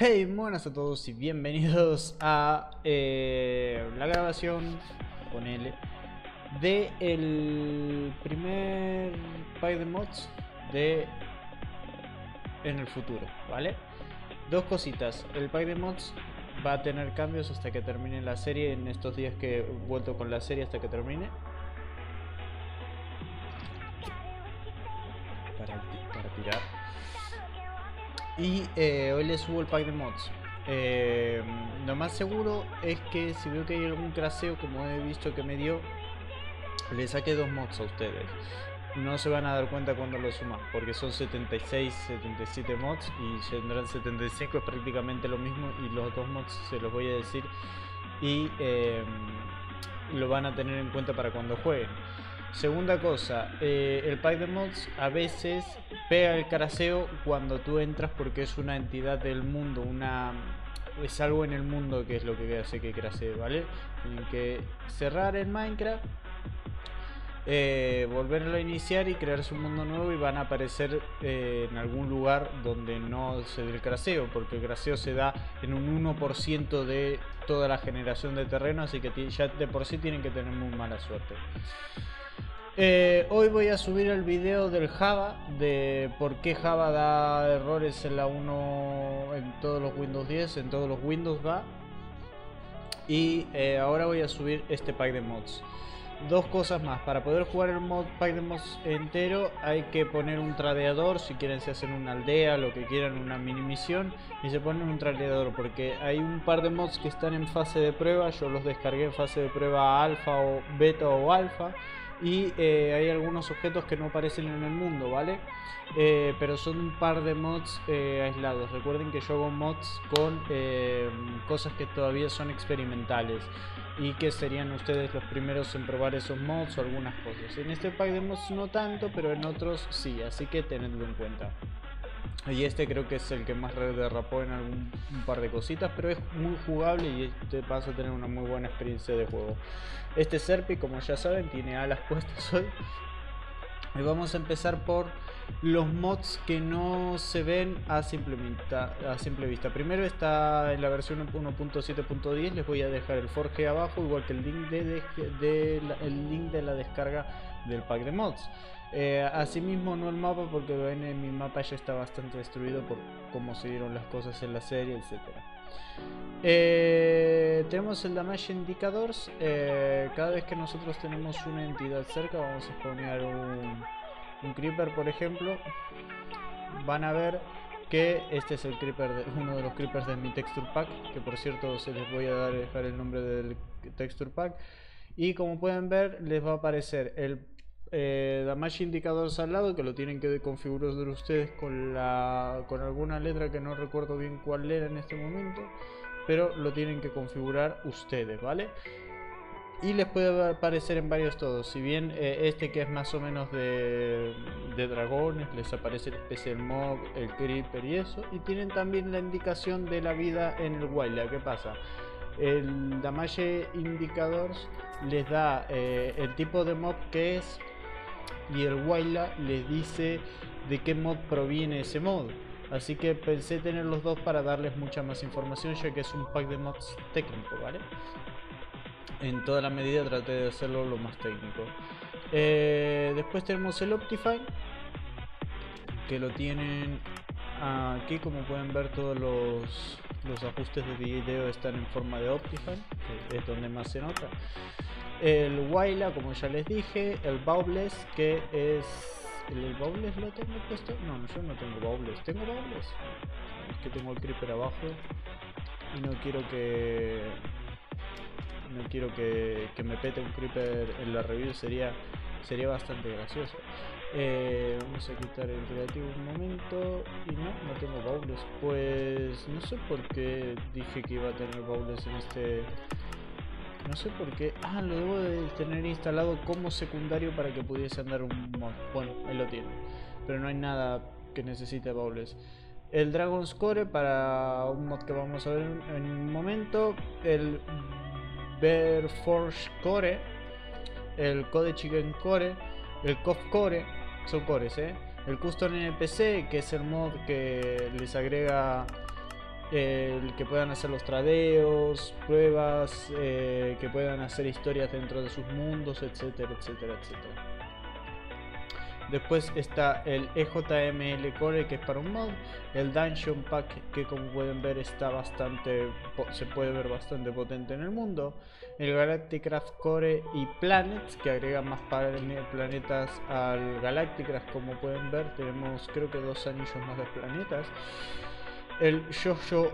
Hey, buenas a todos y bienvenidos a la grabación, ponele, de el primer pack de mods de en el futuro, ¿vale? Dos cositas, el pack de mods va a tener cambios hasta que termine la serie, en estos días que he vuelto con la serie hasta que termine. Para tirar. Y hoy les subo el pack de mods. Lo más seguro es que si veo que hay algún craseo, como he visto que me dio, le saque dos mods a ustedes. No se van a dar cuenta cuando lo suman, porque son 76, 77 mods y tendrán 75, es prácticamente lo mismo. Y los dos mods se los voy a decir y lo van a tener en cuenta para cuando jueguen. Segunda cosa, el pack de mods a veces pega el craseo cuando tú entras porque es una entidad del mundo, es algo en el mundo que es lo que hace que crasee, ¿vale? Tienen que cerrar el Minecraft, volverlo a iniciar y crearse un mundo nuevo y van a aparecer en algún lugar donde no se dé el craseo, porque el craseo se da en un 1% de toda la generación de terreno, así que ya de por sí tienen que tener muy mala suerte. Hoy voy a subir el video del Java, de por qué Java da errores en la 1 en todos los Windows 10, en todos los Windows va. Y ahora voy a subir este pack de mods. Dos cosas más, para poder jugar el pack de mods entero hay que poner un tradeador, si quieren se hacen una aldea, lo que quieran, una mini misión, y se ponen un tradeador, porque hay un par de mods que están en fase de prueba, yo los descargué en fase de prueba alfa o beta o alfa, y hay algunos objetos que no aparecen en el mundo, ¿vale? Pero son un par de mods aislados. Recuerden que yo hago mods con cosas que todavía son experimentales y que serían ustedes los primeros en probar esos mods o algunas cosas. En este pack de mods no tanto, pero en otros sí, así que tenedlo en cuenta. Y este creo que es el que más derrapó en un par de cositas, pero es muy jugable y te vas a tener una muy buena experiencia de juego. Este Serpi, como ya saben, tiene alas puestas hoy. Y vamos a empezar por los mods que no se ven a simple vista. Primero está en la versión 1.7.10. Les voy a dejar el Forge abajo, igual que el link de la descarga del pack de mods. Asimismo no el mapa, porque ven, mi mapa ya está bastante destruido por cómo se dieron las cosas en la serie, etcétera. Tenemos el Damage Indicators. Cada vez que nosotros tenemos una entidad cerca, vamos a poner un Creeper, por ejemplo. Van a ver que este es el Creeper, uno de los Creepers de mi Texture Pack, que por cierto se les voy a dejar el nombre del Texture Pack. Y como pueden ver, les va a aparecer el Damage Indicators al lado, que lo tienen que configurar ustedes con alguna letra que no recuerdo bien cuál era en este momento, pero lo tienen que configurar ustedes, ¿vale? Y les puede aparecer en varios todos. Si bien este que es más o menos de dragones, les aparece el Special Mob, el Creeper y eso. Y tienen también la indicación de la vida en el Wildlife. ¿Qué pasa? El Damage Indicators les da el tipo de mob que es, y el Wildlife les dice de qué mod proviene ese mod. Así que pensé tener los dos para darles mucha más información, ya que es un pack de mods técnico, ¿vale? En toda la medida traté de hacerlo lo más técnico. Después tenemos el Optifine, que lo tienen aquí. Como pueden ver, todos los ajustes de video están en forma de Optifine, que es donde más se nota. El Waila, como ya les dije. El Baubles, que es... ¿El Baubles lo tengo puesto? No, yo no tengo Baubles. ¿Tengo Baubles? Es que tengo el Creeper abajo y no quiero que me pete un Creeper en la review, sería bastante gracioso. Vamos a quitar el relativo un momento. Y no tengo Baubles. Pues no sé por qué dije que iba a tener Baubles en este... No sé por qué. Lo debo de tener instalado como secundario para que pudiese andar un mod. Bueno, ahí lo tiene. Pero no hay nada que necesite Baubles. El Dragon's Core, para un mod que vamos a ver en un momento. El Bear Forge Core, el Code Chicken Core, el Cof Core, son cores, el Custom NPC, que es el mod que les agrega que puedan hacer los tradeos, pruebas, que puedan hacer historias dentro de sus mundos, etcétera, etcétera, etcétera. Después está el EJML Core, que es para un mod, el Dungeon Pack, que como pueden ver está bastante, se puede ver bastante potente en el mundo, el Galacticraft Core y Planets, que agregan más planetas al Galacticraft. Como pueden ver, tenemos creo que 2 anillos más de planetas. El JoJo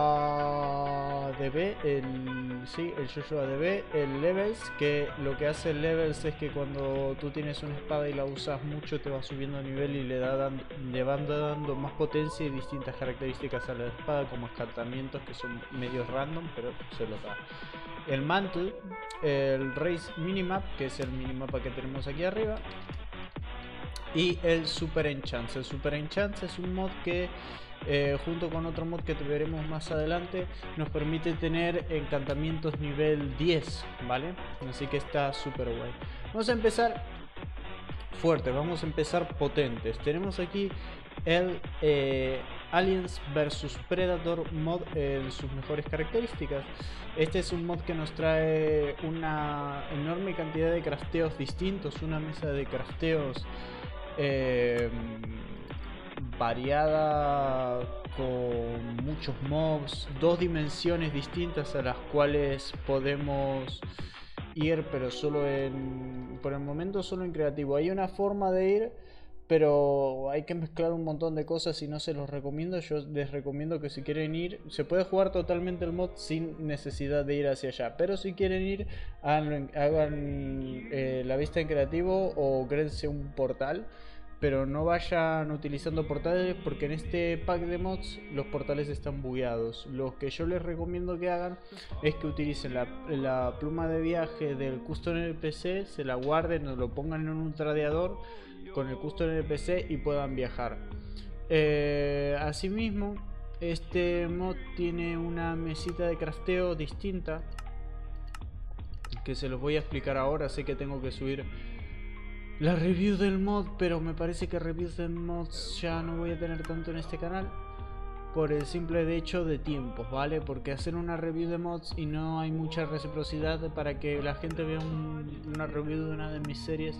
ADB, el JoJo ADB, el Levels, que lo que hace el Levels es que cuando tú tienes una espada y la usas mucho te va subiendo a nivel y le van dando más potencia y distintas características a la espada, como escartamientos que son medios random, pero se los da. El Mantle, el Race Minimap, que es el minimapa que tenemos aquí arriba, y el Super Enchant. El Super Enchant es un mod que junto con otro mod que veremos más adelante nos permite tener encantamientos nivel 10, ¿vale? Así que está súper guay. Vamos a empezar fuerte, vamos a empezar potentes. Tenemos aquí el Aliens vs Predator mod en sus mejores características. Este es un mod que nos trae una enorme cantidad de crafteos distintos, una mesa de crafteos variada, con muchos mobs, 2 dimensiones distintas a las cuales podemos ir, pero solo por el momento solo en creativo. Hay una forma de ir, pero hay que mezclar un montón de cosas y no se los recomiendo. Yo les recomiendo que si quieren ir, se puede jugar totalmente el mod sin necesidad de ir hacia allá, pero si quieren ir, hagan la vista en creativo o créense un portal, pero no vayan utilizando portales, porque en este pack de mods los portales están bugueados. Lo que yo les recomiendo que hagan es que utilicen la pluma de viaje del custom NPC, se la guarden o lo pongan en un tradeador con el custom NPC y puedan viajar. Asimismo, este mod tiene una mesita de crafteo distinta que se los voy a explicar ahora. Sé que tengo que subir la review del mod, pero me parece que reviews de mods ya no voy a tener tanto en este canal por el simple hecho de tiempos, ¿vale? Porque hacer una review de mods y no hay mucha reciprocidad para que la gente vea una review de una de mis series,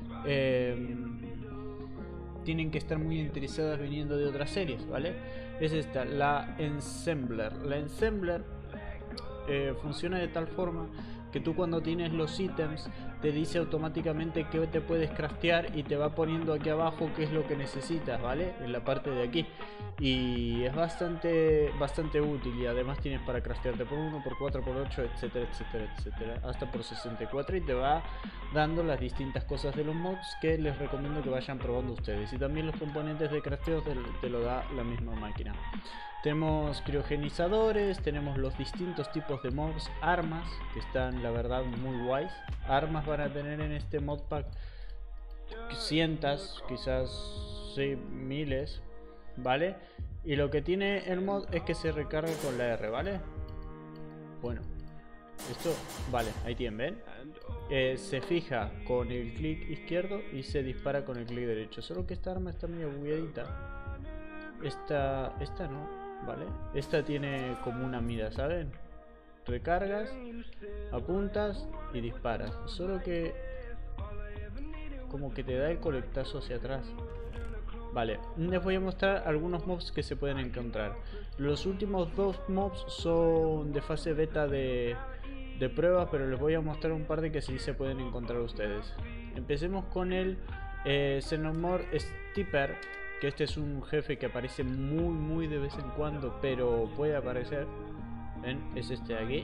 tienen que estar muy interesadas viniendo de otras series, ¿vale? Es esta, la Ensembler. La Ensembler funciona de tal forma que tú cuando tienes los ítems te dice automáticamente que te puedes craftear y te va poniendo aquí abajo qué es lo que necesitas, ¿vale? En la parte de aquí. Y es bastante útil, y además tienes para craftearte por 1, por 4, por 8, etcétera, etcétera, etcétera, hasta por 64, y te va dando las distintas cosas de los mods que les recomiendo que vayan probando ustedes. Y también los componentes de crafteo te lo da la misma máquina. Tenemos criogenizadores, tenemos los distintos tipos de mobs, armas, que están la verdad muy guays. Armas van a tener en este modpack cientos, quizás sí, miles, ¿vale? Y lo que tiene el mod es que se recarga con la R, ¿vale? Bueno, esto, vale, ahí tienen, ¿ven? Se fija con el clic izquierdo y se dispara con el clic derecho. Solo que esta arma está medio bugueadita. Esta no. ¿Vale? Esta tiene como una mira, ¿saben? Recargas, apuntas y disparas. Solo que como que te da el colectazo hacia atrás. Vale, les voy a mostrar algunos mobs que se pueden encontrar. Los últimos 2 mobs son de fase beta de prueba, pero les voy a mostrar un par de que sí se pueden encontrar ustedes. Empecemos con el Xenomorph Steeper, que este es un jefe que aparece muy de vez en cuando, pero puede aparecer. ¿Ven? Es este de aquí.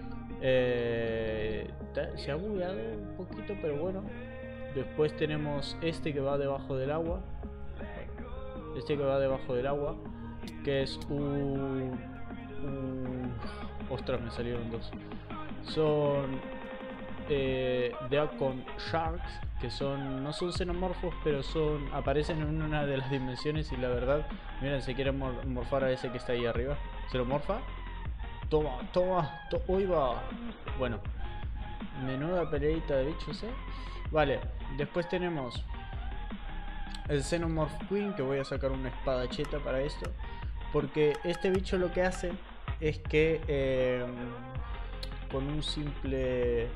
Se ha bugueado un poquito, pero bueno. Después tenemos este que va debajo del agua. Este que va debajo del agua, que es ostras, me salieron 2. Son Deacon Sharks, que no son xenomorfos, pero aparecen en una de las dimensiones. Y la verdad, miren, se quiere morfar a ese que está ahí arriba. ¿Se lo morfa? Toma, uy, va. Bueno, menuda peleita de bichos, Vale, después tenemos el Xenomorph Queen, que voy a sacar una espada cheta para esto. Porque este bicho lo que hace es que con un simple...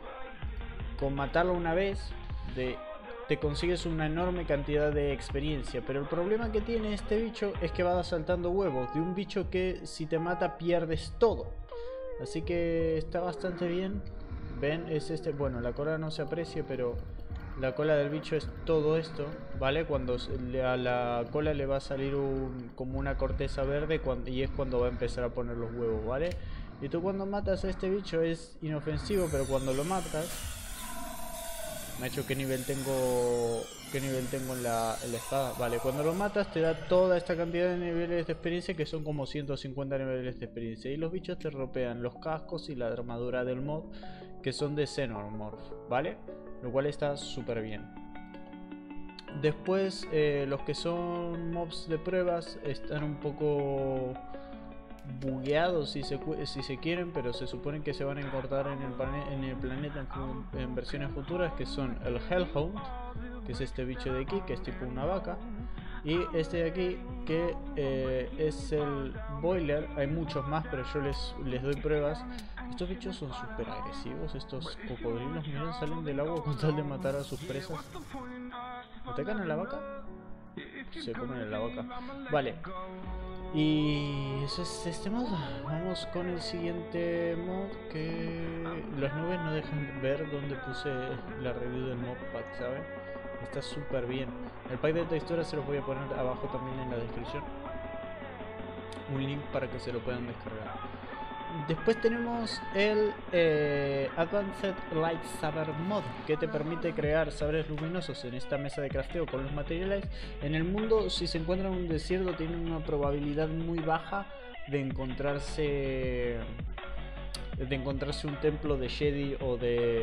con matarlo una vez te consigues una enorme cantidad de experiencia. Pero el problema que tiene este bicho es que va saltando huevos de un bicho que si te mata pierdes todo. Así que está bastante bien. Ven, es este... bueno, la cola no se aprecia, pero la cola del bicho es todo esto, ¿vale? Cuando a la cola le va a salir como una corteza verde y es cuando va a empezar a poner los huevos, ¿vale? Y tú cuando matas a este bicho es inofensivo, pero cuando lo matas... me ha hecho qué nivel tengo en la espada. Vale, cuando lo matas te da toda esta cantidad de niveles de experiencia, que son como 150 niveles de experiencia. Y los bichos te ropean los cascos y la armadura del mob, que son de Xenomorph, ¿vale? Lo cual está súper bien. Después los que son mobs de pruebas están un poco bugueados si se quieren, pero se supone que se van a encontrar en el planeta en versiones futuras, que son el Hellhound, que es este bicho de aquí, que es tipo una vaca, y este de aquí, que es el Boiler. Hay muchos más, pero yo les doy pruebas. Estos bichos son súper agresivos, estos cocodrilos, miren, salen del agua con tal de matar a sus presas. ¿Atacan a la vaca? Se comen a la vaca. Vale. Y eso es este mod. Vamos con el siguiente mod, que las nubes no dejan ver dónde puse la review del mod pack, ¿saben? Está súper bien. El pack de texturas se los voy a poner abajo también en la descripción. Un link para que se lo puedan descargar. Después tenemos el Advanced Light Saber Mod, que te permite crear sabres luminosos en esta mesa de crafteo con los materiales. En el mundo, si se encuentra en un desierto, tienen una probabilidad muy baja de encontrarse un templo de Jedi o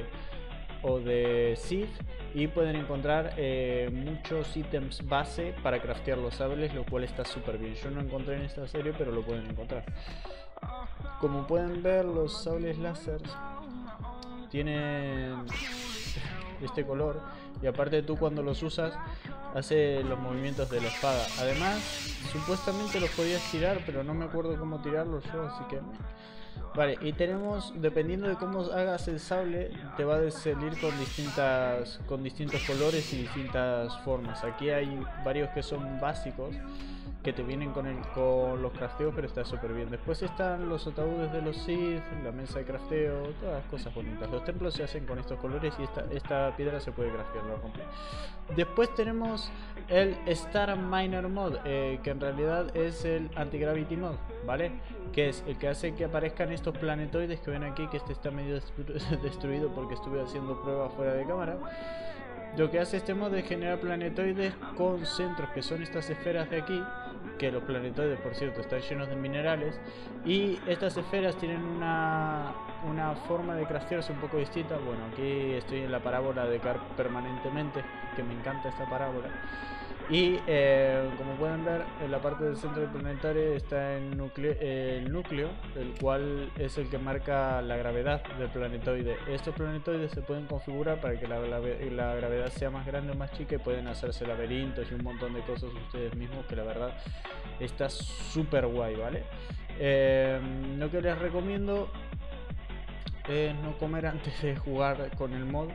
de Sith, y pueden encontrar muchos ítems base para craftear los sables, lo cual está súper bien. Yo no encontré en esta serie, pero lo pueden encontrar. Como pueden ver, los sables láser tienen este color, y aparte tú cuando los usas hace los movimientos de la espada. Además, supuestamente los podías tirar, pero no me acuerdo cómo tirarlos yo, así que... vale, y tenemos, dependiendo de cómo hagas el sable, te va a salir con distintos colores y distintas formas. Aquí hay varios que son básicos, que te vienen con los crafteos, pero está súper bien. Después están los ataúdes de los Sith, la mesa de crafteo, todas las cosas bonitas. Los templos se hacen con estos colores, y esta piedra se puede craftear, lo compré. Después tenemos el Star Miner Mod, que en realidad es el Anti-Gravity Mod, ¿vale? Que es el que hace que aparezcan estos planetoides que ven aquí, que este está medio destruido porque estuve haciendo pruebas fuera de cámara. Lo que hace este mod es generar planetoides con centros, que son estas esferas de aquí, que los planetoides, por cierto, están llenos de minerales, y estas esferas tienen una forma de craftearse un poco distinta. Bueno, aquí estoy en la parábola de Garp permanentemente, que me encanta esta parábola. Y como pueden ver, en la parte del centro del planetario está el núcleo, el cual es el que marca la gravedad del planetoide. Estos planetoides se pueden configurar para que la gravedad sea más grande o más chica, y pueden hacerse laberintos y un montón de cosas ustedes mismos, que la verdad está súper guay, ¿vale? Lo que les recomiendo es no comer antes de jugar con el mod,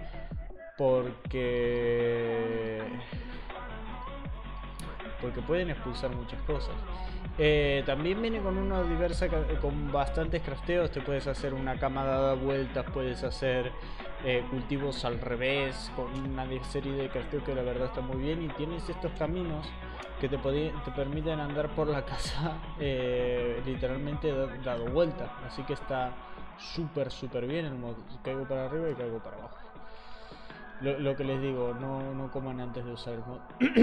porque pueden expulsar muchas cosas. También viene con una con bastantes crafteos. Te puedes hacer una cama dada vueltas, puedes hacer cultivos al revés, con una serie de crafteos que la verdad está muy bien. Y tienes estos caminos que te permiten andar por la casa literalmente dado vuelta. Así que está súper bien el mod. Caigo para arriba y caigo para abajo. Lo que les digo, no coman antes de usar el mod.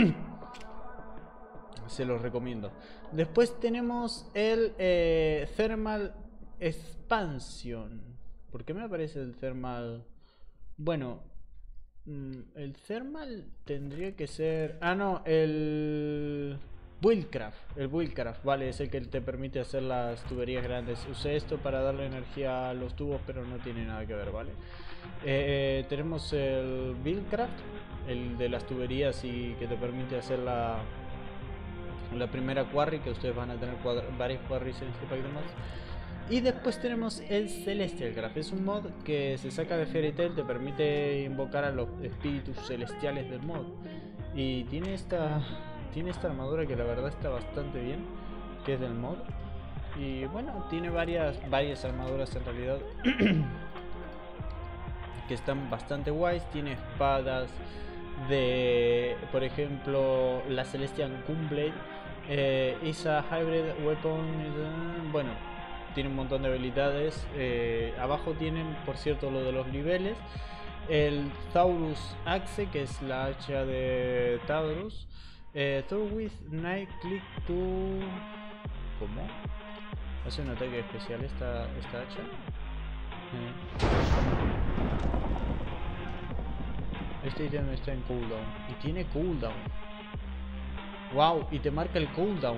Se los recomiendo. Después tenemos el Thermal Expansion. ¿Por qué me aparece el Thermal? Bueno, el Thermal tendría que ser... ah, no, el Buildcraft. El Buildcraft, vale, es el que te permite hacer las tuberías grandes. Usé esto para darle energía a los tubos, pero no tiene nada que ver, ¿vale? Tenemos el Buildcraft, el de las tuberías, y que te permite hacer la primera quarry, que ustedes van a tener varias quarries en este pack de mods. Y después tenemos el Celestial Craft. Es un mod que se saca de Fairy Tail, te permite invocar a los espíritus celestiales del mod. Y tiene esta armadura que la verdad está bastante bien, que es del mod. Y bueno, tiene varias armaduras en realidad que están bastante guays. Tiene espadas de, por ejemplo, la Celestial Gunblade. Es a hybrid weapon. Bueno, tiene un montón de habilidades. Abajo tienen, por cierto, lo de los niveles. El Taurus Axe, que es la hacha de Taurus. Through with Night Click to... ¿Cómo? Hace un ataque especial esta hacha. Este ítem está en cooldown. Y tiene cooldown. Wow, y te marca el cooldown.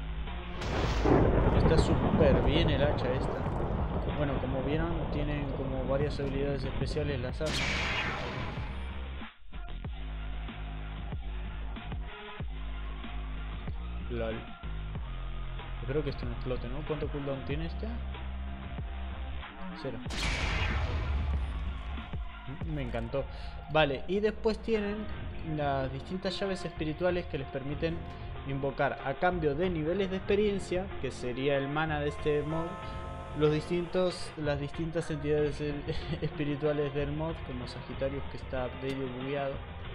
Está súper bien el hacha esta. Bueno, como vieron, tienen como varias habilidades especiales las armas. LOL. Espero que esto no explote, ¿no? ¿Cuánto cooldown tiene este? 0. Me encantó. Vale, y después tienen las distintas llaves espirituales que les permiten invocar a cambio de niveles de experiencia, que sería el mana de este mod, las distintas entidades espirituales del mod, como Sagitarius, que está medio bugueado.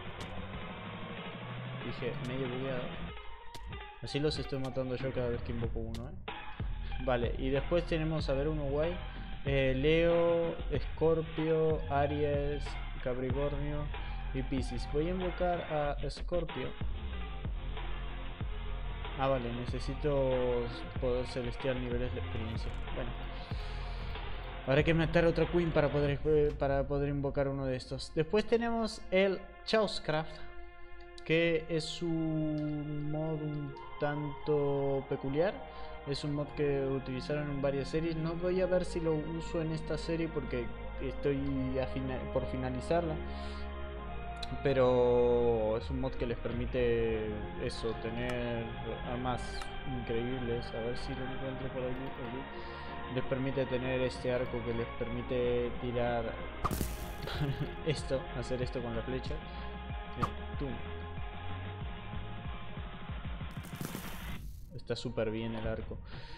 Dije medio bugueado. Así los estoy matando yo cada vez que invoco uno, Vale, y después tenemos, a ver, uno guay. Leo, Escorpio, Aries, Capricornio y Piscis. Voy a invocar a Escorpio. Ah, vale, necesito poder celestial niveles de experiencia. Bueno, habrá que meter otra Queen para poder invocar uno de estos. Después tenemos el Chaoscraft, que es un mod un tanto peculiar. Es un mod que utilizaron en varias series. No voy a ver si lo uso en esta serie porque estoy por finalizarla. Pero es un mod que les permite eso, tener armas increíbles. A ver si lo encuentro por aquí. Les permite tener este arco que les permite tirar esto, hacer esto con la flecha. Está súper bien el arco.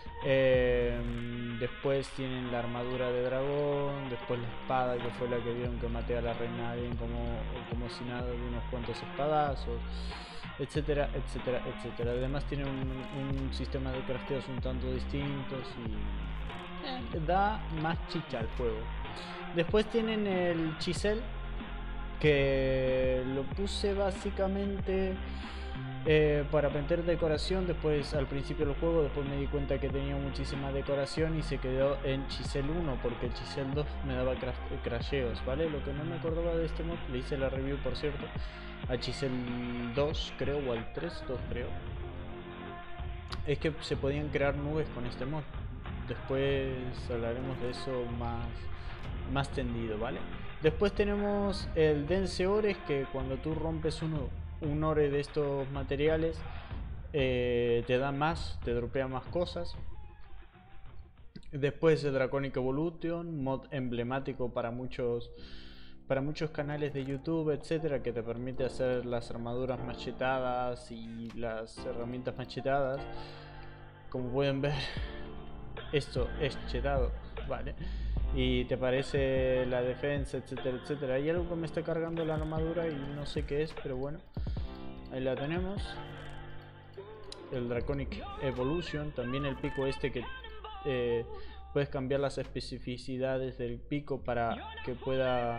Después tienen la armadura de dragón. Después la espada, que fue la que vieron que maté a la reina Alien como si nada, de unos cuantos espadazos, etcétera, etcétera, etcétera. Además tienen un sistema de crafteos un tanto distintos y da más chicha al juego. Después tienen el chisel, que lo puse básicamente para meter decoración. Después, al principio del juego, después me di cuenta que tenía muchísima decoración y se quedó en Chisel 1, porque el Chisel 2 me daba crasheos, ¿vale? Lo que no me acordaba de este mod, le hice la review, por cierto, a Chisel 2 creo, o al 3, 2 creo, es que se podían crear nubes con este mod. Después hablaremos de eso más tendido, ¿vale? Después tenemos el Dense Ores, que cuando tú rompes un ore de estos materiales, te da más, te dropea más cosas. Después el Draconic Evolution, mod emblemático para muchos canales de YouTube, etcétera, que te permite hacer las armaduras machetadas y las herramientas machetadas. Como pueden ver, esto es chetado, ¿vale? Y te aparece la defensa, etcétera, etcétera. Hay algo que me está cargando la armadura y no sé qué es, pero bueno, ahí la tenemos. El Draconic Evolution, también el pico este que puedes cambiar las especificidades del pico para que pueda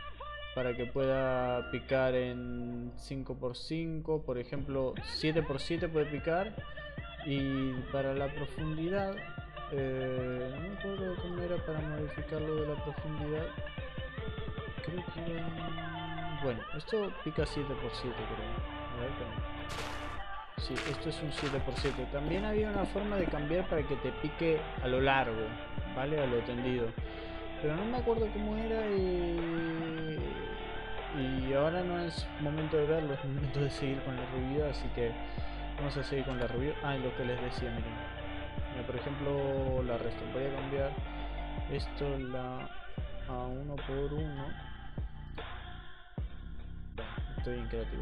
picar en 5×5, por ejemplo 7×7 puede picar. Y para la profundidad, no me acuerdo cómo era para modificar lo de la profundidad. Creo que era... Bueno, esto pica 7×7 creo. A ver, sí, esto es un 7×7. También había una forma de cambiar para que te pique a lo largo, ¿vale? A lo tendido. Pero no me acuerdo cómo era y ahora no es momento de verlo, es momento de seguir con la review, así que Vamos a seguir con la review. Ah, y lo que les decía, miren. Mira, por ejemplo, la resto. Voy a cambiar esto a 1 por 1. Estoy bien creativo.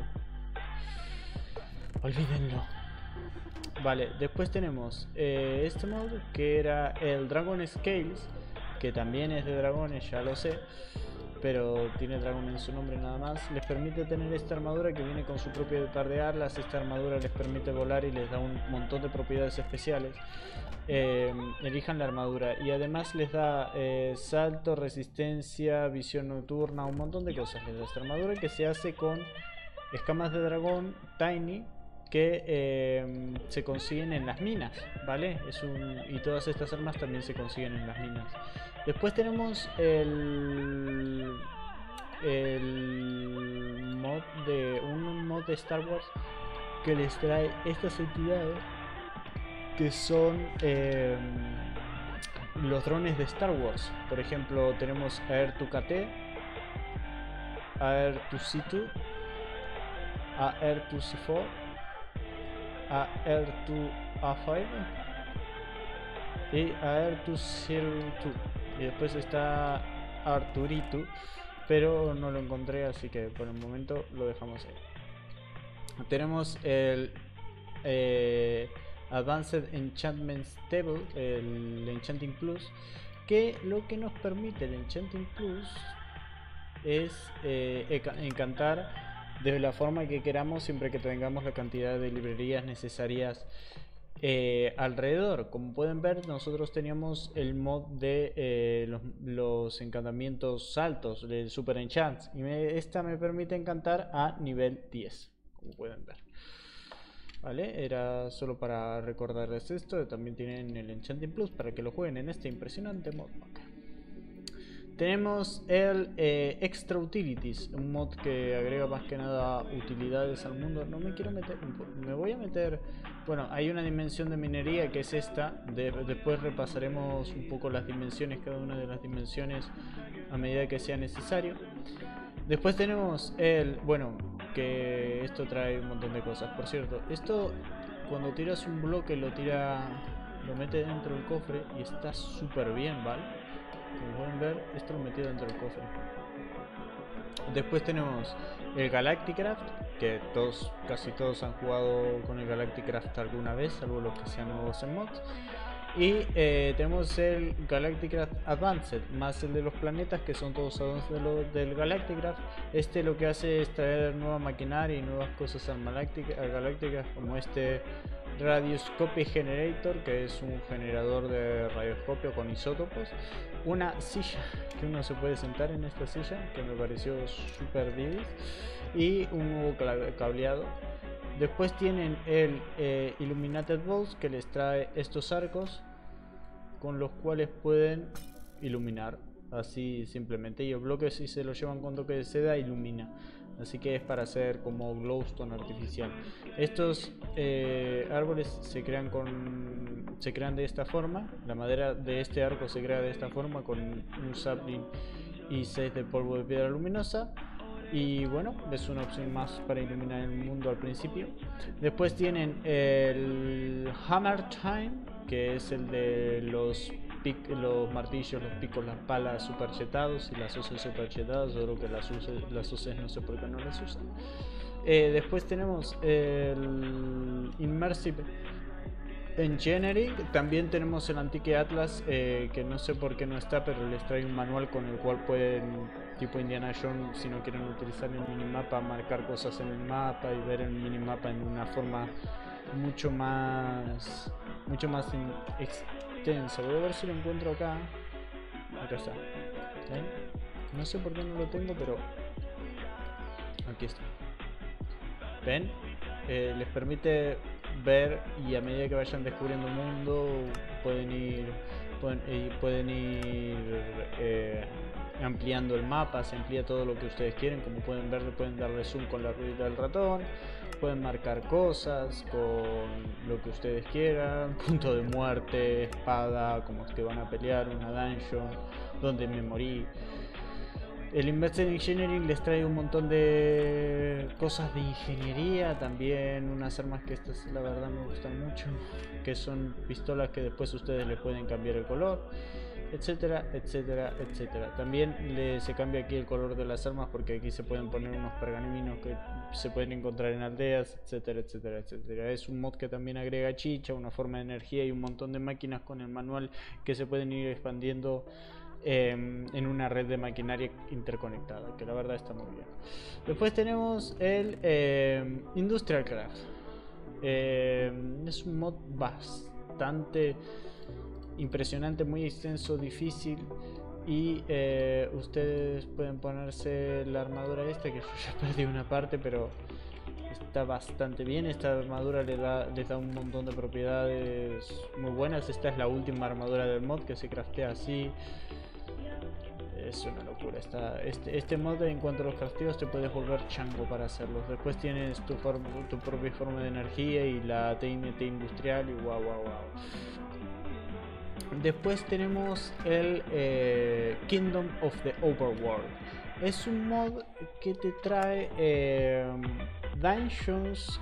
Olvídenlo. Vale, después tenemos este mod que era el Dragon Scales, que también es de dragones, ya lo sé, pero tiene dragón en su nombre nada más. Les permite tener esta armadura que viene con su propio par de alas. Esta armadura les permite volar y les da un montón de propiedades especiales. Elijan la armadura y además les da salto, resistencia, visión nocturna, un montón de cosas. Les da esta armadura que se hace con escamas de dragón Tiny que se consiguen en las minas, ¿vale? Y todas estas armas también se consiguen en las minas. Después tenemos un mod de Star Wars que les trae estas entidades que son los drones de Star Wars. Por ejemplo, tenemos AR-2KT, AR-2C2, AR-2C4, AR-2A5 y AR-202. Y después está Arturito, pero no lo encontré, así que por el momento lo dejamos ahí. Tenemos el Advanced Enchantments Table, el Enchanting Plus, que lo que nos permite el Enchanting Plus es encantar de la forma que queramos, siempre que tengamos la cantidad de librerías necesarias alrededor. Como pueden ver, nosotros teníamos el mod de los encantamientos altos, el Super Enchants, y esta me permite encantar a nivel 10, como pueden ver. Vale, era solo para recordarles esto. También tienen el Enchanting Plus para que lo jueguen en este impresionante mod. Tenemos el Extra Utilities, un mod que agrega más que nada utilidades al mundo. No me quiero meter, me voy a meter. Bueno, hay una dimensión de minería que es esta. Después repasaremos un poco las dimensiones, cada una de las dimensiones a medida que sea necesario. Después tenemos bueno, que esto trae un montón de cosas. Por cierto, esto cuando tiras un bloque lo mete dentro del cofre y está súper bien, ¿vale? Como pueden ver, esto lo metió dentro del cofre. Después tenemos el Galacticraft, que casi todos han jugado con el Galacticraft alguna vez, salvo los que sean nuevos en mods. Y tenemos el Galacticraft Advanced, más el de los planetas, que son todos avances del Galacticraft. Este lo que hace es traer nueva maquinaria y nuevas cosas al Galacticraft, como este Radioscopy Generator, que es un generador de radioscopio con isótopos. Una silla que uno se puede sentar en esta silla, que me pareció súper divis. Y un nuevo cableado. Después tienen el Illuminated Balls, que les trae estos arcos con los cuales pueden iluminar así simplemente, y el bloque, si se lo llevan con toque de seda, ilumina. Así que es para hacer como glowstone artificial. Estos árboles se crean de esta forma. La madera de este arco se crea de esta forma, con un sapling y 6 de polvo de piedra luminosa. Y bueno, es una opción más para iluminar el mundo al principio. Después tienen el Hammer Time, que es el de los martillos, los picos, las palas superchetados y las hoces superchetadas. Solo que las hoces no sé por qué no las usan. Después tenemos el Immersive Engineering. También tenemos el Antique Atlas, que no sé por qué no está, pero les trae un manual con el cual pueden, tipo Indiana Jones, si no quieren utilizar el minimapa, marcar cosas en el mapa y ver el minimapa en una forma mucho más extensa. Voy a ver si lo encuentro acá. Acá está. ¿Ven? No sé por qué no lo tengo, pero aquí está. ¿Ven? Les permite ver, y a medida que vayan descubriendo el mundo pueden ir ampliando el mapa. Se amplía todo lo que ustedes quieren. Como pueden ver, pueden darle zoom con la ruedita del ratón, pueden marcar cosas con lo que ustedes quieran, punto de muerte, espada, como es que van a pelear, una dungeon, donde me morí. El Invested Engineering les trae un montón de cosas de ingeniería, también unas armas que estas la verdad me gustan mucho, que son pistolas que después ustedes le pueden cambiar el color, etcétera, etcétera, etcétera. También se cambia aquí el color de las armas porque aquí se pueden poner unos pergaminos que se pueden encontrar en aldeas, etcétera, etcétera, etcétera. Es un mod que también agrega chicha, una forma de energía y un montón de máquinas con el manual que se pueden ir expandiendo en una red de maquinaria interconectada, que la verdad está muy bien. Después tenemos el Industrial Craft. Es un mod bastante impresionante, muy extenso, difícil, y ustedes pueden ponerse la armadura esta, que yo ya perdí una parte, pero está bastante bien. Esta armadura les da un montón de propiedades muy buenas. Esta es la última armadura del mod que se craftea así. Es una locura. Este mod, en cuanto a los crafteos, te puedes volver chango para hacerlos. Después tienes tu propia forma de energía y la TNT industrial y wow. Después tenemos el Kingdom of the Overworld. Es un mod que te trae dungeons,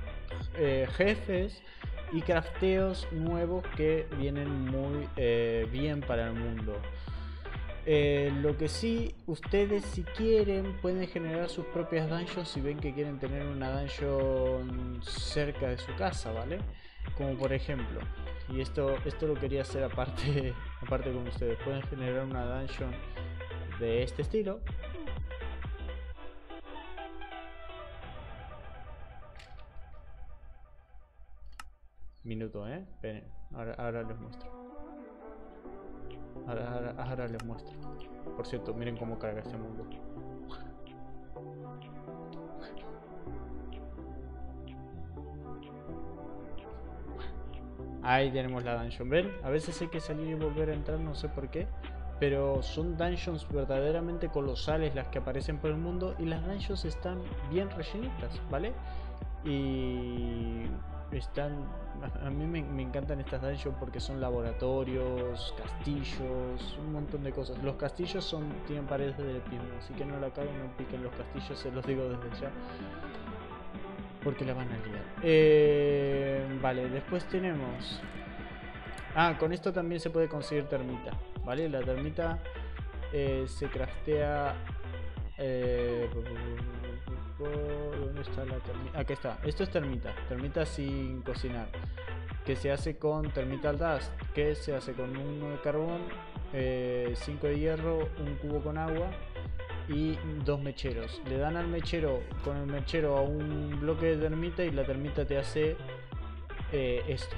jefes y crafteos nuevos que vienen muy bien para el mundo. Lo que sí, ustedes si quieren pueden generar sus propias dungeons si ven que quieren tener una dungeon cerca de su casa, ¿vale? Como por ejemplo, y esto lo quería hacer aparte con ustedes, pueden generar una dungeon de este estilo. Minuto, esperen, ahora les muestro. Ahora les muestro. Por cierto, miren cómo carga este mundo. Ahí tenemos la dungeon. ¿Ven? A veces hay que salir y volver a entrar, no sé por qué. Pero son dungeons verdaderamente colosales las que aparecen por el mundo. Y las dungeons están bien rellenitas, ¿vale? Y a mí me encantan estas dungeons porque son laboratorios, castillos, un montón de cosas. Los castillos tienen paredes de piedra, así que no la caguen, no piquen los castillos, se los digo desde ya, porque la van a liar. Vale, después tenemos... con esto también se puede conseguir termita, ¿vale? La termita se craftea... ¿dónde está la termita? Aquí está. Esto es termita sin cocinar, que se hace con termital dust, que se hace con 1 de carbón, 5 de hierro, un cubo con agua y 2 mecheros. Le dan al mechero, con el mechero, a un bloque de termita y la termita te hace esto.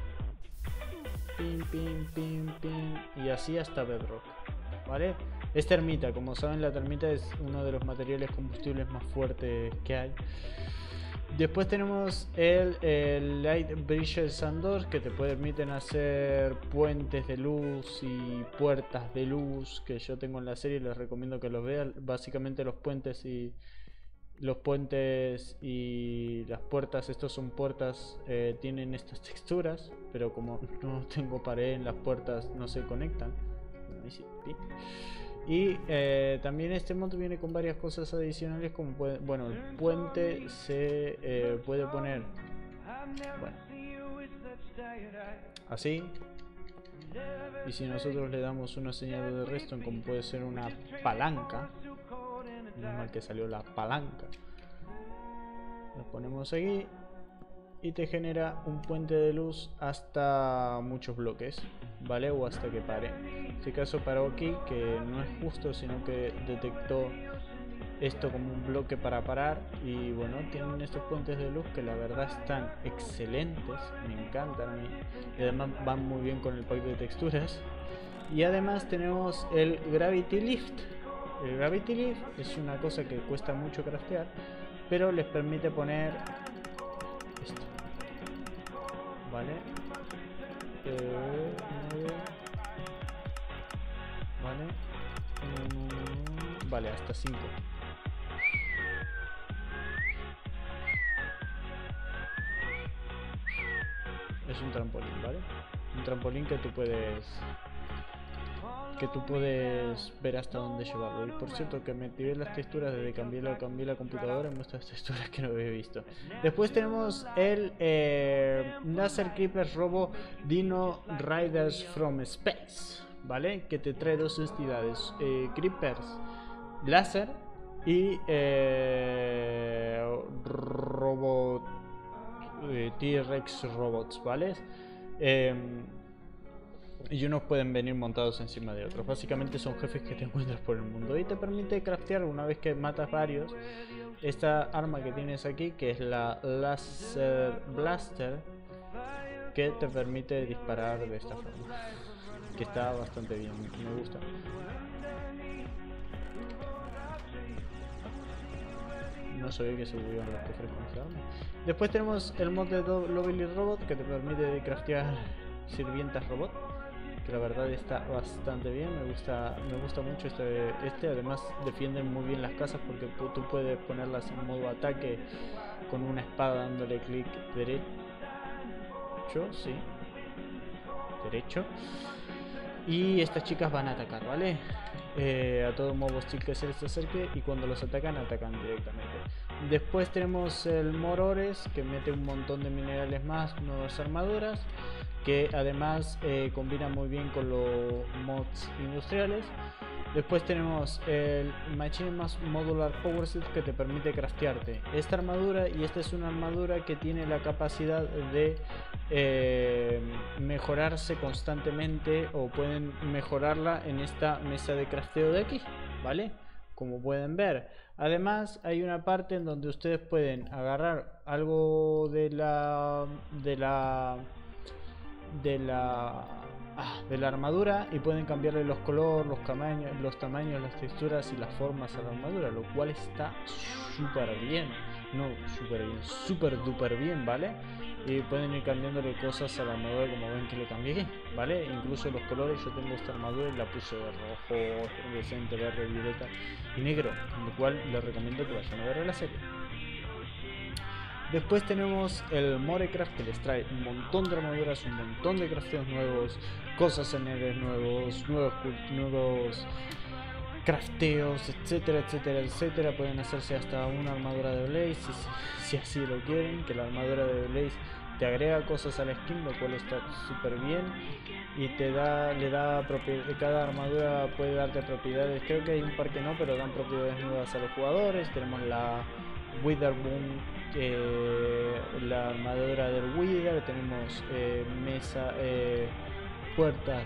Pim, pim, pim, pim, y así hasta bedrock, ¿vale? Es termita, como saben, la termita es uno de los materiales combustibles más fuertes que hay. Después tenemos el Light Bridges and Doors, que te permiten hacer puentes de luz y puertas de luz, que yo tengo en la serie y les recomiendo que los vean. Básicamente los puentes y las puertas, estos son puertas, tienen estas texturas, pero como no tengo pared en las puertas no se conectan. Y también este mod viene con varias cosas adicionales, como bueno, el puente se puede poner, bueno, así, y si nosotros le damos una señal de redstone, como puede ser una palanca, normal que salió la palanca, lo ponemos aquí y te genera un puente de luz hasta muchos bloques, ¿vale? O hasta que pare. En este caso paró aquí, que no es justo, sino que detectó esto como un bloque para parar. Y bueno, tienen estos puentes de luz que la verdad están excelentes, me encantan a mí, y además van muy bien con el pack de texturas. Y además tenemos el Gravity Lift. El Gravity Lift es una cosa que cuesta mucho craftear, pero les permite poner esto, ¿vale? Vale, vale, hasta 5. Es un trampolín, ¿vale? Un trampolín que tú puedes que tú puedes ver hasta dónde llevarlo. Y por cierto que me activé las texturas desde cambié la computadora y muestras texturas que no había visto. Después tenemos el Laser Creepers Robo Dino Riders from Space, ¿vale? Que te trae dos entidades, Creepers Láser y Robot T-Rex Robots, ¿vale? Y unos pueden venir montados encima de otros. Básicamente son jefes que te encuentras por el mundo y te permite craftear una vez que matas varios esta arma que tienes aquí, que es la Laser Blaster, que te permite disparar de esta forma, que está bastante bien, me gusta. No sabía que se bugueaban los cofres con esta arma. Después tenemos el mod de Lovely Robot, que te permite craftear sirvientas robot, que la verdad está bastante bien. Me gusta mucho este. Además defienden muy bien las casas porque tú puedes ponerlas en modo ataque con una espada dándole clic derecho, sí, derecho, y estas chicas van a atacar, ¿vale? A todo modo hostil que se les acerque, y cuando los atacan directamente. Después tenemos el Morores, que mete un montón de minerales más, nuevas armaduras, que además combina muy bien con los mods industriales. Después tenemos el Machine Mass Modular Power Set, que te permite craftearte esta armadura, y esta es una armadura que tiene la capacidad de mejorarse constantemente, o pueden mejorarla en esta mesa de crafteo de aquí, ¿vale? Como pueden ver. Además hay una parte en donde ustedes pueden agarrar algo de la armadura y pueden cambiarle los colores, los tamaños, las texturas y las formas a la armadura, lo cual está súper bien, súper duper bien, ¿vale? Y pueden ir cambiándole cosas a la armadura, como ven que le cambié aquí, ¿vale? Incluso los colores. Yo tengo esta armadura y la puse de rojo, fluorescente, verde, violeta y negro, lo cual les recomiendo que vayan a ver la serie. Después tenemos el Morecraft, que les trae un montón de armaduras, un montón de crafteos nuevos, cosas en héroes nuevos crafteos, etcétera, etcétera, etcétera. Pueden hacerse hasta una armadura de Blaze si así lo quieren, que la armadura de Blaze te agrega cosas a la skin, lo cual está súper bien, y cada armadura puede darte propiedades. Creo que hay un par que no, pero dan propiedades nuevas a los jugadores. Tenemos la Witherboom, la armadura del Wither, tenemos puertas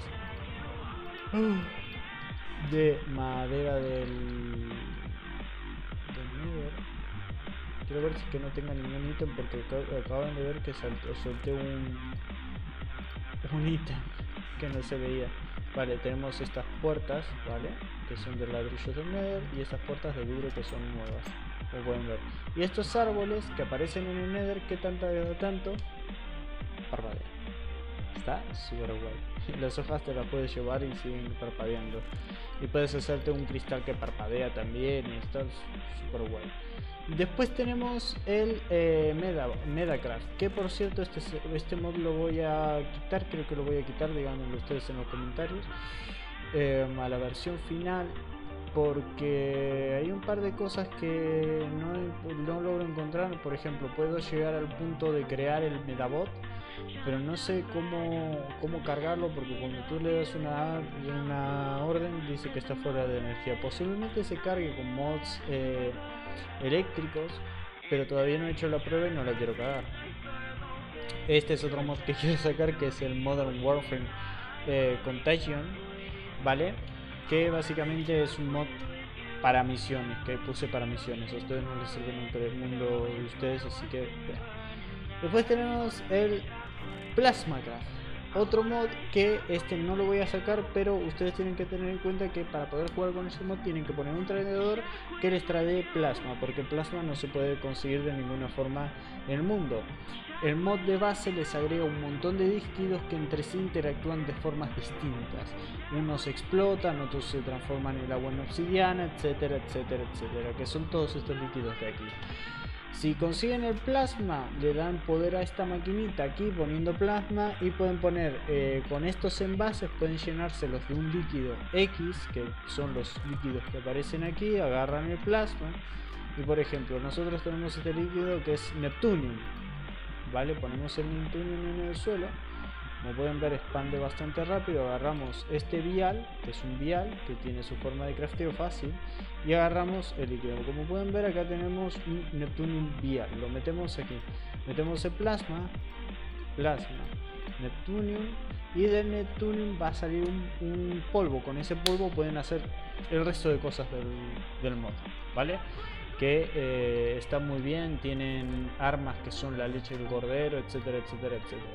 de madera del Nether. Quiero ver si que no tenga ningún ítem, porque acaban de ver que solté un ítem que no se veía. Vale, tenemos estas puertas, ¿vale? Que son de ladrillos del Nether, y estas puertas de vidrio que son nuevas, como pueden ver. Y estos árboles que aparecen en el Nether, que tanto parpadea. Está súper guay. Las hojas te las puedes llevar y siguen parpadeando. Y puedes hacerte un cristal que parpadea también, y está súper guay. Después tenemos el Medacraft, que por cierto este mod lo voy a quitar, creo que lo voy a quitar, díganmelo ustedes en los comentarios, a la versión final, porque hay un par de cosas que no logro encontrar. Por ejemplo, puedo llegar al punto de crear el Medabot, pero no sé cómo cargarlo, porque cuando tú le das una orden dice que está fuera de energía. Posiblemente se cargue con mods eléctricos, pero todavía no he hecho la prueba y no la quiero cagar. Este es otro mod que quiero sacar, que es el Modern Warfare Contagion, ¿vale? Que básicamente es un mod para misiones, que puse para misiones. A ustedes no les sirve nunca el mundo de ustedes, así que bueno. Después tenemos el Plasmacraft, otro mod que no lo voy a sacar, pero ustedes tienen que tener en cuenta que para poder jugar con este mod tienen que poner un tradeador que les trade plasma, porque plasma no se puede conseguir de ninguna forma en el mundo. El mod de base les agrega un montón de líquidos que entre sí interactúan de formas distintas. Unos explotan, otros se transforman en el agua en obsidiana, etcétera, etcétera, etcétera, que son todos estos líquidos de aquí. Si consiguen el plasma, le dan poder a esta maquinita aquí poniendo plasma y pueden poner con estos envases, pueden llenárselos de un líquido X, que son los líquidos que aparecen aquí, agarran el plasma y por ejemplo nosotros tenemos este líquido que es Neptunium, ¿vale? Ponemos el Neptunium en el suelo. Como pueden ver, expande bastante rápido. Agarramos este vial, que es un vial que tiene su forma de crafteo fácil, y agarramos el líquido. Como pueden ver, acá tenemos un Neptunium vial. Lo metemos aquí. Metemos el plasma, Neptunium, y del Neptunium va a salir un polvo. Con ese polvo pueden hacer el resto de cosas del mod, ¿vale? Que está muy bien. Tienen armas que son la leche del cordero, etcétera, etcétera, etcétera.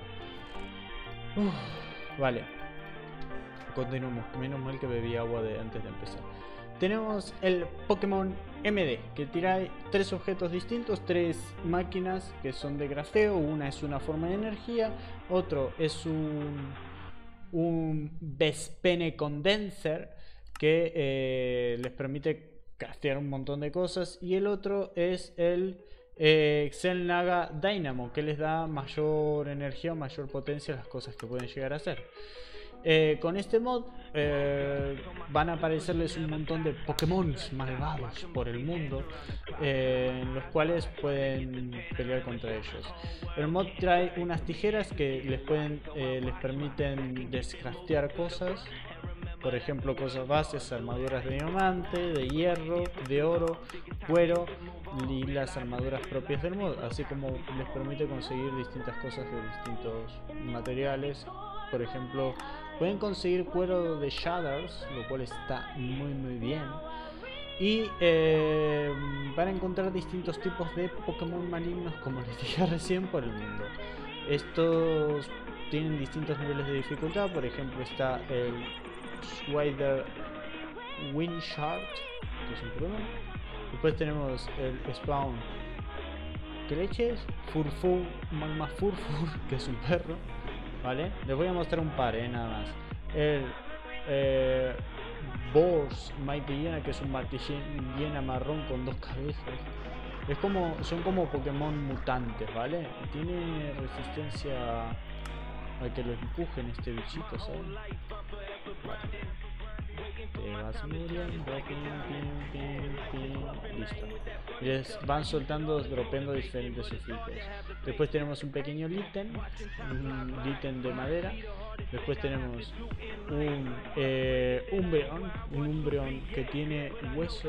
Vale, continuamos. Menos mal que bebí agua antes de empezar. Tenemos el Pokémon MD, que trae 3 objetos distintos, 3 máquinas que son de crafteo. Una es una forma de energía, otro es un Vespene Condenser que les permite craftear un montón de cosas, y el otro es el Xel'Naga Dynamo, que les da mayor energía o mayor potencia a las cosas que pueden llegar a hacer. Con este mod van a aparecerles un montón de Pokémon malvados por el mundo, en los cuales pueden pelear contra ellos. El mod trae unas tijeras que les permiten descraftear cosas. Por ejemplo, cosas bases, armaduras de diamante, de hierro, de oro, cuero y las armaduras propias del mod, así como les permite conseguir distintas cosas de distintos materiales. Por ejemplo, pueden conseguir cuero de Shaders, lo cual está muy bien. Y van a encontrar distintos tipos de Pokémon malignos, como les dije recién, por el mundo. Estos tienen distintos niveles de dificultad. Por ejemplo, está el Swider Windshard, que es un problema. Después tenemos el Spawn Creches, Furfur Magma Furfur, que es un perro, ¿vale? Les voy a mostrar un par, nada más. El Boars Mighty, que es un martillena marrón con 2 cabezas. Son como Pokémon mutantes, ¿vale? Tiene resistencia a que lo empujen este bichito, ¿saben? Vale. Te vas muriendo, listo. Y les van soltando, dropeando diferentes sufritos. Después tenemos un pequeño Litten, un Litten de madera. Después tenemos un Umbreon que tiene hueso.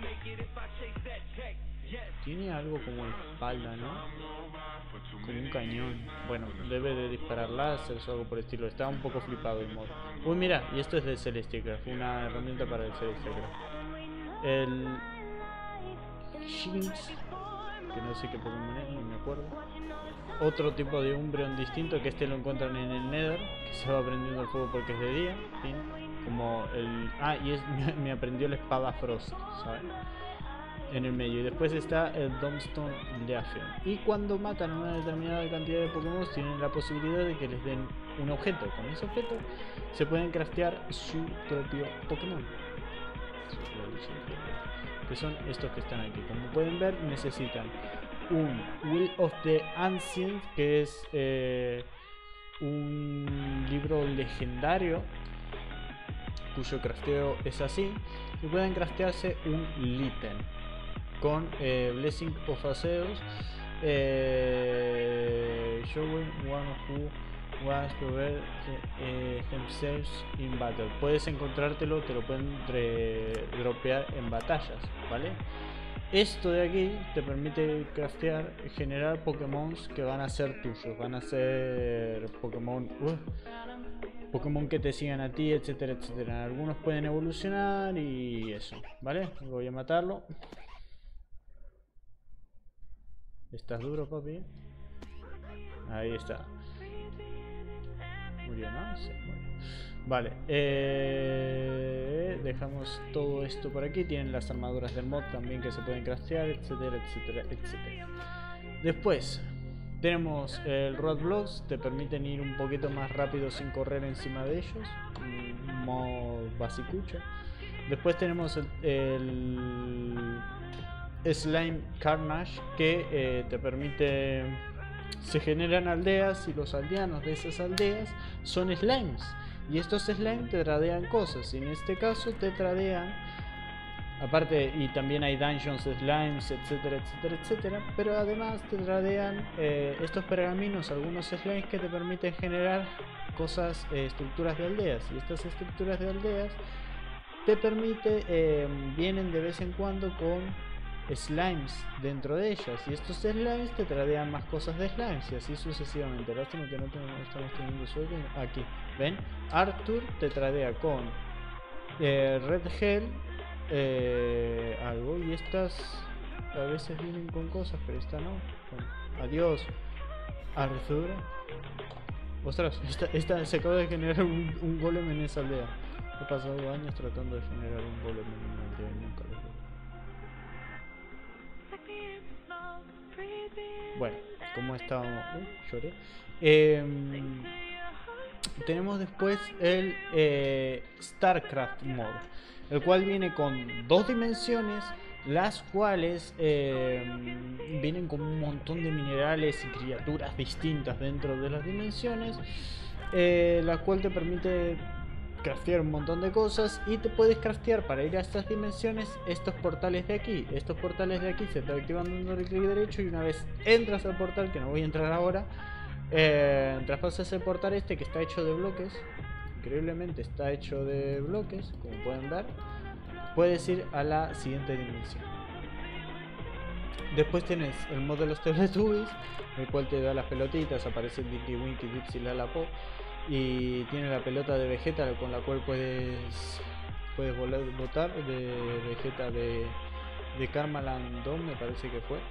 Tiene algo como espalda, ¿no? Como un cañón. Bueno, debe de disparar láser o algo por el estilo. Estaba un poco flipado el mod. Uy, mira, y esto es de Celestiacraft, una herramienta para el Celestiacraft. El Shinx, que no sé qué Pokémon es, no me acuerdo. Otro tipo de Umbreon distinto, que este lo encuentran en el Nether, que se va prendiendo el fuego porque es de día. ¿Sí? Como el... Ah, y me aprendió la espada Frost, ¿sabes? En el medio. Y después está el Dumbstone Leafeon. Y cuando matan a una determinada cantidad de Pokémon, tienen la posibilidad de que les den un objeto. Con ese objeto se pueden craftear su propio Pokémon, que son estos que están aquí. Como pueden ver, necesitan un Will of the Ancient, que es un libro legendario cuyo crafteo es así. Y pueden craftearse un Litten con Blessing of Azeus, showing one who was provided themselves in battle. Puedes encontrártelo, te lo pueden dropear en batallas, ¿vale? Esto de aquí te permite craftear, generar Pokémon que van a ser tuyos, van a ser Pokémon que te sigan a ti, etcétera, etcétera. Algunos pueden evolucionar y eso, ¿vale? Voy a matarlo. ¿Estás duro, papi? Ahí está. Murió, ¿no? Sí, murió. Vale. Dejamos todo esto por aquí. Tienen las armaduras del mod también que se pueden craftear, etcétera, etcétera, etcétera. Después tenemos el Roadblocks. Te permiten ir un poquito más rápido sin correr encima de ellos. Un mod basicucho. Después tenemos el Slime Carnage, que te permite... Se generan aldeas y los aldeanos de esas aldeas son slimes. Y estos slimes te tradean cosas. Y en este caso te tradean... Aparte, y también hay dungeons, slimes, etcétera, etcétera, etcétera. Pero además te tradean estos pergaminos, algunos slimes que te permiten generar cosas, estructuras de aldeas. Y estas estructuras de aldeas te permite, vienen de vez en cuando con slimes dentro de ellas. Y estos slimes te tradean más cosas de slimes y así sucesivamente. Lástima que no estamos teniendo suerte. Aquí, ¿ven? Arthur te tradea con Red Hell. Algo, y estas a veces vienen con cosas, pero esta no. Bueno, adiós, Arthur. Ostras, esta se acaba de generar un golem en esa aldea. He pasado años tratando de generar un golem en una aldea y nunca lo logro. Bueno, como estábamos. Lloré. Tenemos después el StarCraft Mode, el cual viene con 2 dimensiones, las cuales vienen con un montón de minerales y criaturas distintas dentro de las dimensiones, la cual te permite craftear un montón de cosas y te puedes craftear para ir a estas dimensiones estos portales de aquí. Estos portales de aquí se te activan dando el clic derecho y una vez entras al portal, que no voy a entrar ahora, traspasas el portal este que está hecho de bloques. Increíblemente está hecho de bloques, como pueden ver. Puedes ir a la siguiente dimensión. Después tienes el mod de los Teletubbies, el cual te da las pelotitas. Aparece Dinky Winky, Dipsy, Lalapo. Y tiene la pelota de Vegeta con la cual puedes botar de Vegeta de Karmaland 2, me parece que fue.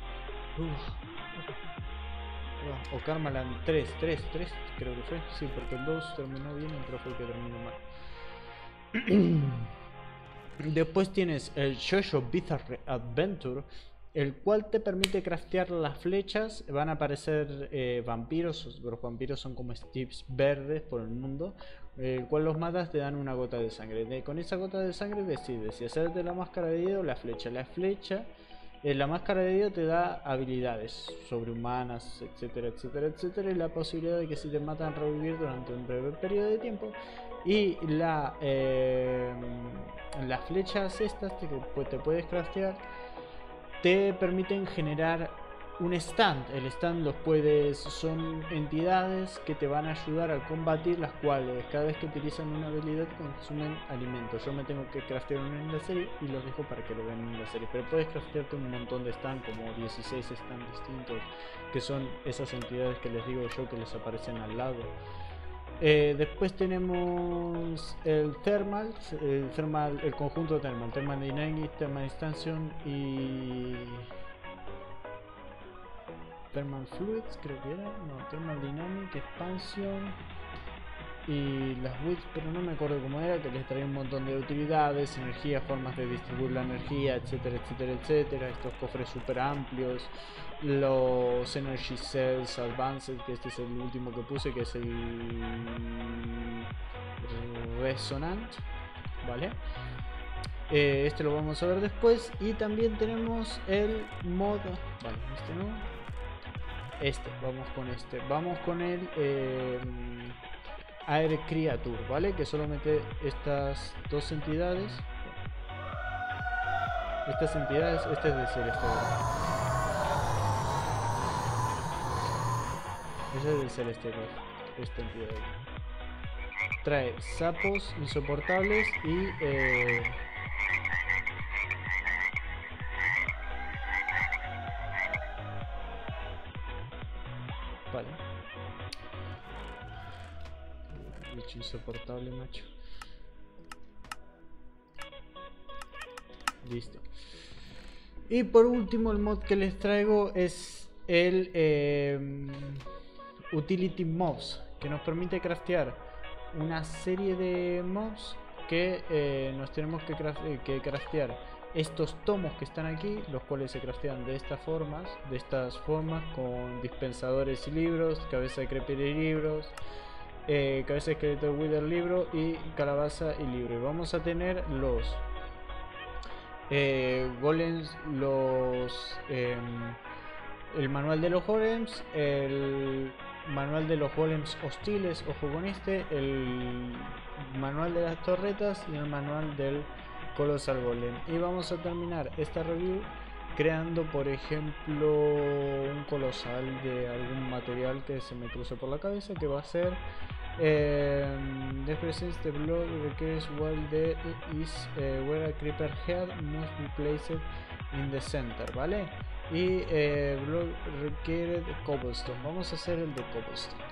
O Karmaland 3 creo que fue. Sí, porque el 2 terminó bien, el 3 fue el que terminó mal. Después tienes el JoJo Bizarre Adventure, el cual te permite craftear las flechas. Van a aparecer vampiros. Los vampiros son como Steves verdes por el mundo, el cual los matas, te dan una gota de sangre. Con esa gota de sangre decides si hacerte la máscara de Dio o la flecha. La máscara de Dio te da habilidades sobrehumanas, etcétera, etcétera, etcétera, y la posibilidad de que si te matan revivir durante un breve periodo de tiempo. Y las flechas estas que te puedes craftear te permiten generar un stand. El stand son entidades que te van a ayudar a combatir, las cuales cada vez que utilizan una habilidad consumen alimentos. Yo me tengo que craftear uno en la serie y los dejo para que lo vean en la serie, pero puedes craftearte un montón de stand, como 16 stands distintos, que son esas entidades que les digo yo, que les aparecen al lado. Después tenemos el Thermal, el conjunto Thermal Dynamic, Thermal Expansion y Thermal Fluids, creo que era, no, Thermal Dynamic, Expansion y las Wits, pero no me acuerdo cómo era, que les traía un montón de utilidades, energía, formas de distribuir la energía, etcétera, etcétera, etcétera. Estos cofres super amplios, los Energy Cells Advanced, que este es el último que puse, que es el Resonant, ¿vale? Este lo vamos a ver después. Y también tenemos el mod, vale, este no, vamos con el Air Creature, ¿vale? Que solo mete estas dos entidades. Este es de Celeste. Ese es de Celeste, esta entidad. Trae sapos insoportables y vale. Bicho insoportable, macho. Listo. Y por último, el mod que les traigo es el Utility Mobs, que nos permite craftear una serie de mobs que nos tenemos que craftear estos tomos que están aquí, los cuales se craftean de estas formas con dispensadores y libros, cabeza de creeper y libros, cabeza de esqueleto Wither libro y calabaza y libro. Y vamos a tener los golems, el manual de los golems, el manual de los golems hostiles, ojo con este, el manual de las torretas y el manual del Colossal Golem. Y vamos a terminar esta review creando, por ejemplo, un colosal de algún material que se me cruce por la cabeza, que va a ser the presence the block requires while there is where a creeper head must be placed in the center, ¿vale? Y block required cobblestone. Vamos a hacer el de cobblestone.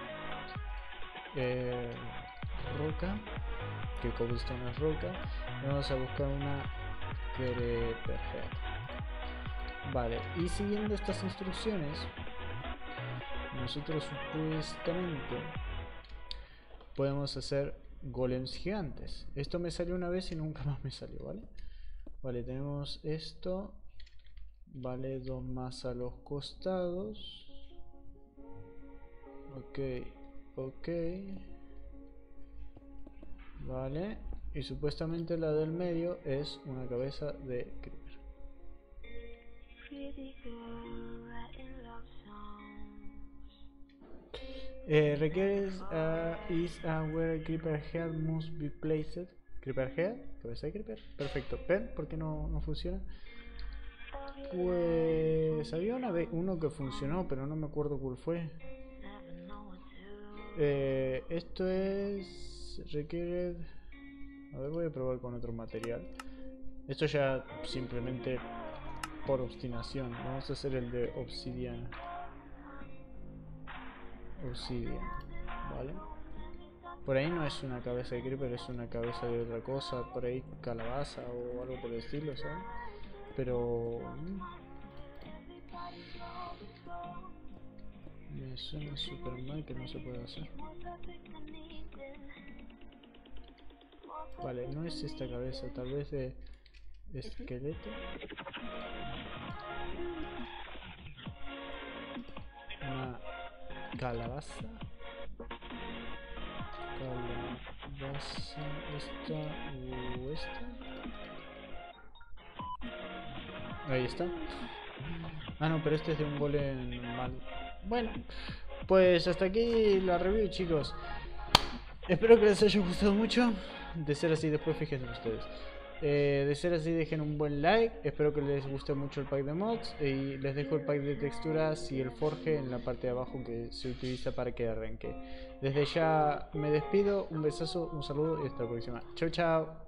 Roca, que cobblestone es roca. Y vamos a buscar una creeper head. Vale, y siguiendo estas instrucciones, nosotros supuestamente podemos hacer golems gigantes. Esto me salió una vez y nunca más me salió, ¿vale? Vale, tenemos esto. Vale, 2 más a los costados. Ok, ok. Vale, y supuestamente la del medio es una cabeza de creeper. Requires is where a creeper head must be placed. Creeper head, cabeza de creeper. Perfecto. ¿Ven por qué no funciona? Pues había uno que funcionó, pero no me acuerdo cuál fue. Esto es requiere. A ver, voy a probar con otro material. Esto ya simplemente por obstinación. Vamos a hacer el de obsidiana. Obsidian, ¿vale? Por ahí no es una cabeza de creeper, es una cabeza de otra cosa. Por ahí calabaza o algo por el estilo, ¿sabes? Pero me suena súper mal que no se puede hacer. Vale, no es esta cabeza, tal vez de esqueleto. Una calabaza. Calabaza, esta o esta. Ahí está. Ah, no, pero este es de un golem normal. Bueno, pues hasta aquí la review, chicos. Espero que les haya gustado mucho. De ser así, después fíjense ustedes. De ser así, dejen un buen like. Espero que les guste mucho el pack de mods. Y les dejo el pack de texturas y el forge en la parte de abajo que se utiliza para que arranque. Desde ya me despido. Un besazo, un saludo y hasta la próxima. Chau, chau.